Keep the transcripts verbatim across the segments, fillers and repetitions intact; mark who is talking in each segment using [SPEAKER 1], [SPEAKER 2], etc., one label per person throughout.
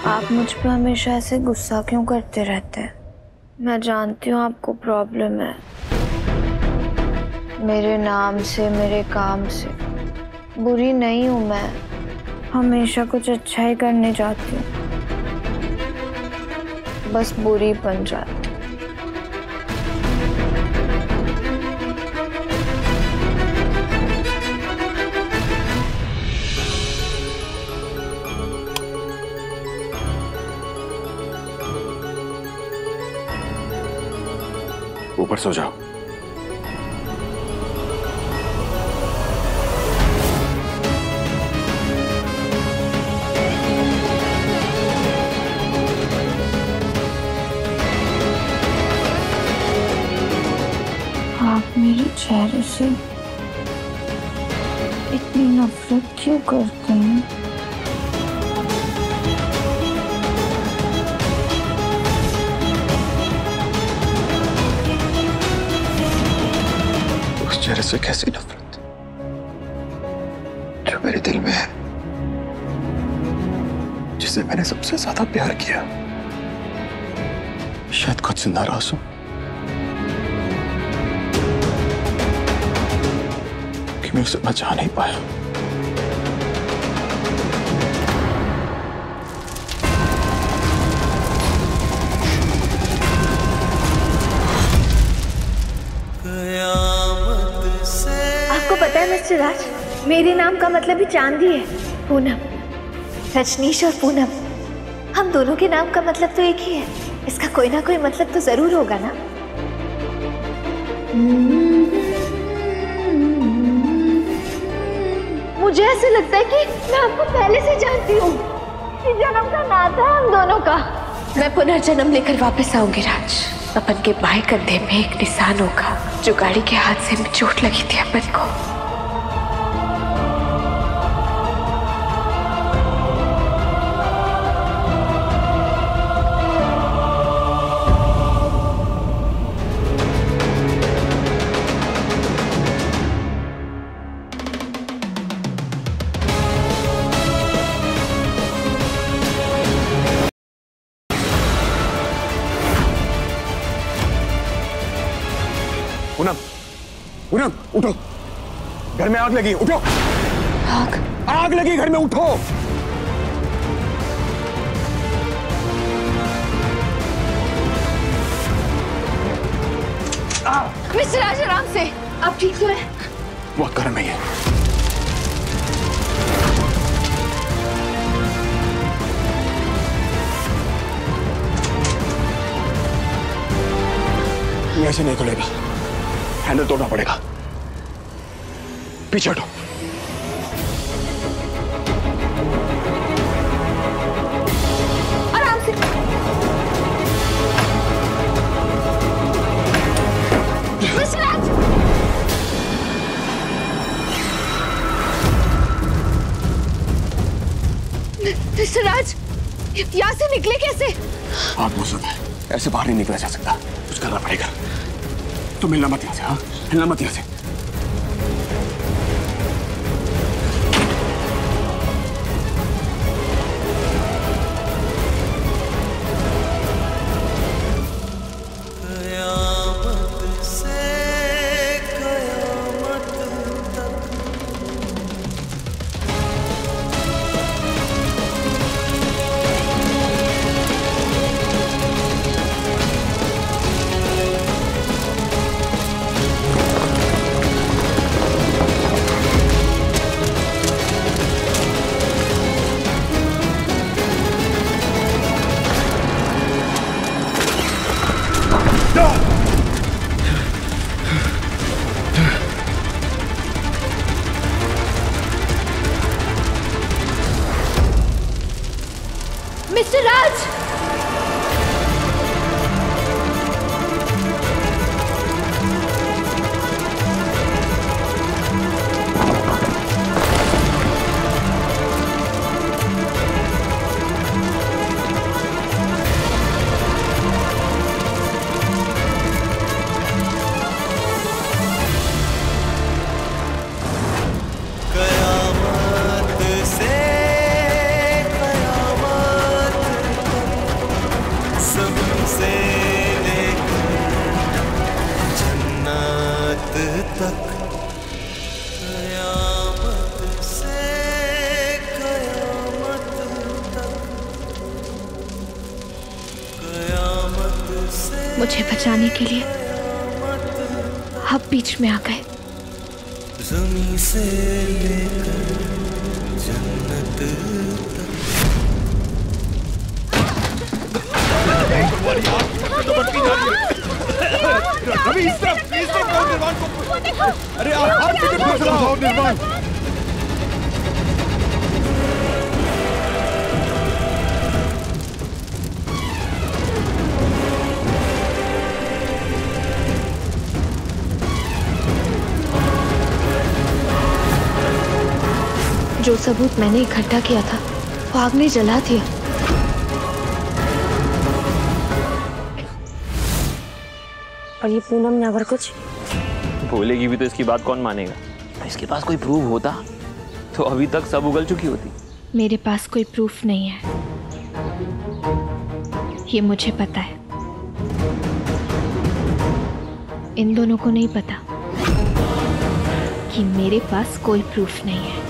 [SPEAKER 1] आप मुझ पे हमेशा ऐसे गुस्सा क्यों करते रहते हैं? मैं जानती हूँ आपको प्रॉब्लम है मेरे नाम से, मेरे काम से। बुरी नहीं हूँ मैं, हमेशा कुछ अच्छा ही करने जाती हूँ, बस बुरी बन जाती।
[SPEAKER 2] ऊपर सो जाओ।
[SPEAKER 1] आप मेरे चेहरे से इतनी नफरत क्यों करते हैं?
[SPEAKER 2] उस चेहरे से कैसी नफरत जो मेरे दिल में है, जिसे मैंने सबसे ज्यादा प्यार किया। शायद खुद से नाराज हूं कि मैं उसे बचा नहीं पाया।
[SPEAKER 3] आपको पता है मिस्टर राज, मेरे नाम का मतलब ही चांदी है। पूनम, रजनीश और पूनम, हम दोनों के नाम का मतलब तो एक ही है। इसका कोई ना कोई मतलब तो जरूर होगा ना। मुझे ऐसे लगता है कि मैं आपको पहले से जानती हूँ। इस जन्म का नाता है हम दोनों का। मैं पुनर्जन्म लेकर वापस आऊंगी राज। अपन के बाएं कंधे में एक निशान होगा जो गाड़ी के हादसे में चोट लगी थी अपन को।
[SPEAKER 2] पूनम, पूनम उठो, घर में आग लगी, उठो।
[SPEAKER 3] आग?
[SPEAKER 2] आग लगी घर में, उठो।
[SPEAKER 3] मिस्टर राज, आराम से। आप ठीक तो हैं?
[SPEAKER 2] बहुत गर्म है ये। ये ऐसे नहीं खुलेगा, हैंडल तोड़ना पड़ेगा। पीछे हटो।
[SPEAKER 3] आराम से। मिस्टर राज! मिस्टर राज, यहाँ से निकले कैसे?
[SPEAKER 2] आग मौसम है, ऐसे बाहर नहीं निकला जा सकता, कुछ करना पड़ेगा। तुम हिलना मत यहाँ से, हाँ? हिलना मत यहाँ से।
[SPEAKER 4] तक, कयामत से कयामत तक, कयामत से।
[SPEAKER 3] मुझे बचाने के लिए आप बीच में आ गए।
[SPEAKER 4] ज़मीं से लेकर जन्नत तक।
[SPEAKER 2] रवि इस तरफ इस तरफ भवन निर्माण को। अरे हर टिकट पर चलाओ भवन निर्माण।
[SPEAKER 3] जो सबूत मैंने इकट्ठा किया था वो आग ने जला दिया।
[SPEAKER 5] और ये पूनम यावर कुछ
[SPEAKER 6] बोलेगी भी तो इसकी बात कौन मानेगा? इसके पास कोई प्रूफ होता तो अभी तक सब उगल चुकी होती।
[SPEAKER 3] मेरे पास कोई प्रूफ नहीं है, ये मुझे पता है। इन दोनों को नहीं पता कि मेरे पास कोई प्रूफ नहीं है।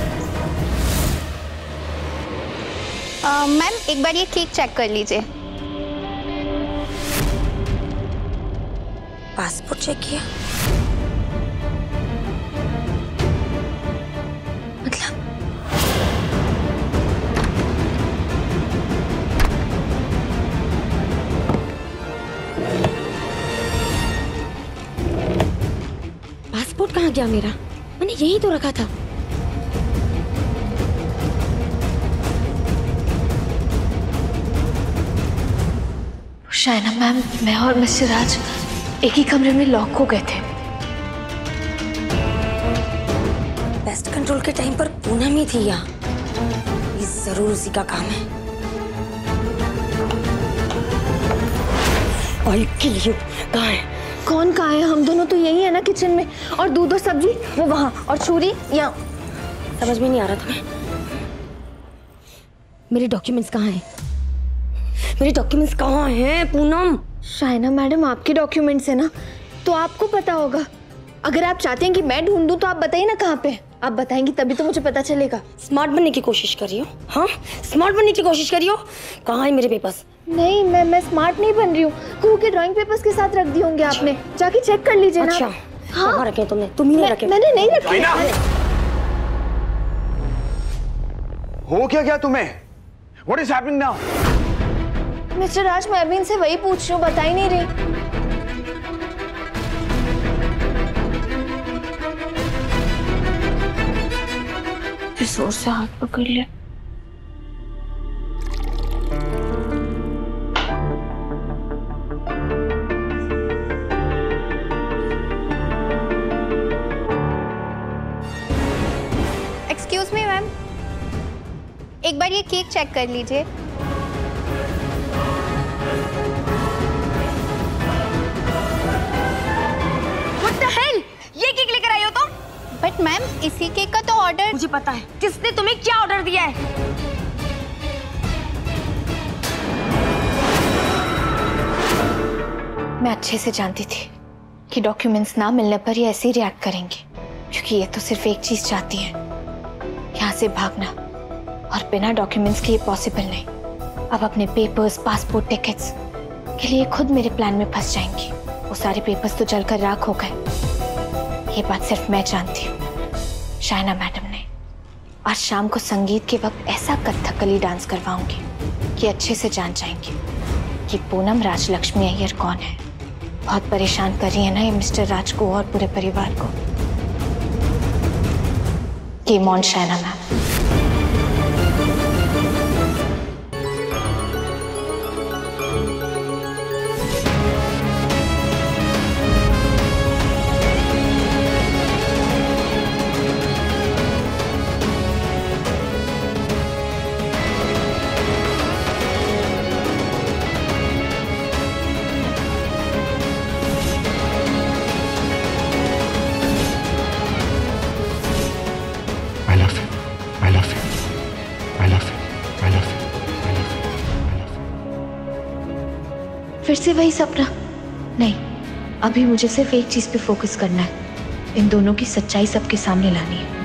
[SPEAKER 7] मैम एक बार ये केक चेक कर लीजिए।
[SPEAKER 5] पासपोर्ट चेक किया? मतलब पासपोर्ट कहाँ गया मेरा? मैंने यही तो रखा था।
[SPEAKER 3] शायना मैम, मैं और मिस्टर राज एक ही कमरे में लॉक हो गए थे।
[SPEAKER 5] पेस्ट कंट्रोल के टाइम पर पूनम ही थी यहाँ। ये जरूर उसी का काम है। I'll kill you। कहाँ है?
[SPEAKER 1] कौन कहाँ है? हम दोनों तो यही है ना किचन में, और दूध और सब्जी वो वहाँ, और छुरी यहाँ।
[SPEAKER 5] समझ में नहीं आ रहा तुम्हें? मेरे डॉक्यूमेंट्स कहाँ हैं? मेरे डॉक्यूमेंट्स कहाँ हैं पूनम?
[SPEAKER 1] शायना मैडम, आपके डॉक्यूमेंट्स है ना, तो आपको पता होगा। अगर आप चाहते हैं कि मैं ढूंढ दूं तो आप बताइए ना कहाँ पे। आप बताएंगी तभी तो मुझे पता चलेगा।
[SPEAKER 5] स्मार्ट बनने की कोशिश कर रही हो? हाँ, स्मार्ट बनने की कोशिश कर रही हो? कहाँ है मेरे पेपर्स?
[SPEAKER 1] नहीं, मैं मैं स्मार्ट नहीं बन रही हूँ। कुहू के ड्राइंग पेपर्स के साथ रख दिए होंगे आपने। जाके चेक कर लीजिए ना।
[SPEAKER 5] अच्छा,
[SPEAKER 1] हाँ,
[SPEAKER 5] कहाँ रखे तुमने? तुम ही नहीं रखे।
[SPEAKER 1] मैंने नहीं रखे।
[SPEAKER 2] हो क्या क्या तुम्हें? What is happening now?
[SPEAKER 1] Mister Raj, मैं अभी इनसे वही पूछ रही हूँ, बता ही नहीं रही।
[SPEAKER 3] जोर से हाथ पकड़ लिया।
[SPEAKER 7] एक्सक्यूज मी मैम, एक बार ये केक चेक कर लीजिए।
[SPEAKER 5] ये केक लेकर आई हो तुम?
[SPEAKER 7] बट मैम, इसी केक का तो ऑर्डर।
[SPEAKER 5] मुझे पता है किसने तुम्हें क्या ऑर्डर दिया है।
[SPEAKER 3] मैं अच्छे से जानती थी कि डॉक्यूमेंट्स ना मिलने पर ये ऐसे ही रिएक्ट करेंगी, क्योंकि ये तो सिर्फ एक चीज चाहती है, यहाँ से भागना, और बिना डॉक्यूमेंट्स के ये पॉसिबल नहीं। अब अपने पेपर्स, पासपोर्ट, टिकट्स के लिए खुद मेरे प्लान में फंस जाएंगी। वो सारे पेपर्स तो जलकर राख हो गए, ये बात सिर्फ मैं जानती हूँ, शायना मैडम ने। आज शाम को संगीत के वक्त ऐसा कथकली डांस करवाऊंगी कि अच्छे से जान जाएंगी कि पूनम राजलक्ष्मी अय्यर कौन है। बहुत परेशान कर रही है ना ये मिस्टर राज को और पूरे परिवार को। Game on Shayna ma'am. फिर से वही सपना? नहीं, अभी मुझे सिर्फ एक चीज पे फोकस करना है,
[SPEAKER 1] इन दोनों की सच्चाई सबके सामने लानी है।